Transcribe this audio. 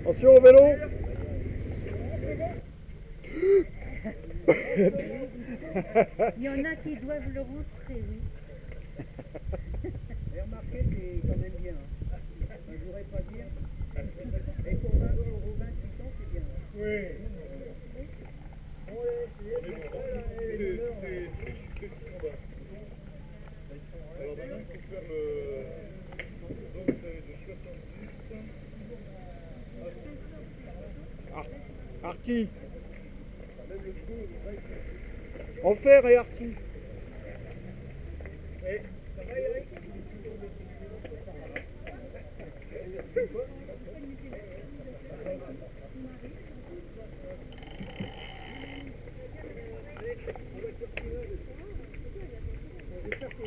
Attention au vélo. Il y en a qui doivent le rentrer, oui. Et remarquez, c'est quand même bien. Hein. Je ne voudrais pas dire. Et pour 20 euros, 28 ans, c'est bien. Oui. Alors maintenant, il faut faire le... Donc c'est de 70. Arti. En fer et Arti. Ça va, Eric? J'espère que vous